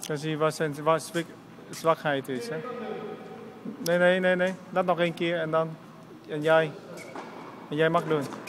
Dan zie je waar zwakheid is. Hè? Nee. Dat nog een keer en dan. En jij mag doen.